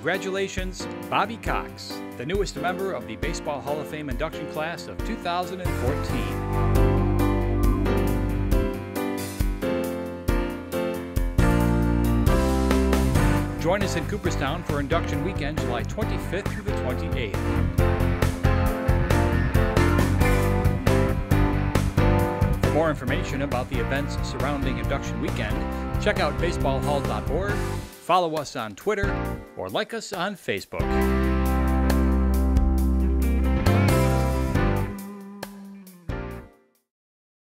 Congratulations, Bobby Cox, the newest member of the Baseball Hall of Fame induction class of 2014. Join us in Cooperstown for Induction Weekend, July 25th through the 28th. For more information about the events surrounding Induction Weekend, check out baseballhall.org, follow us on Twitter, or like us on Facebook.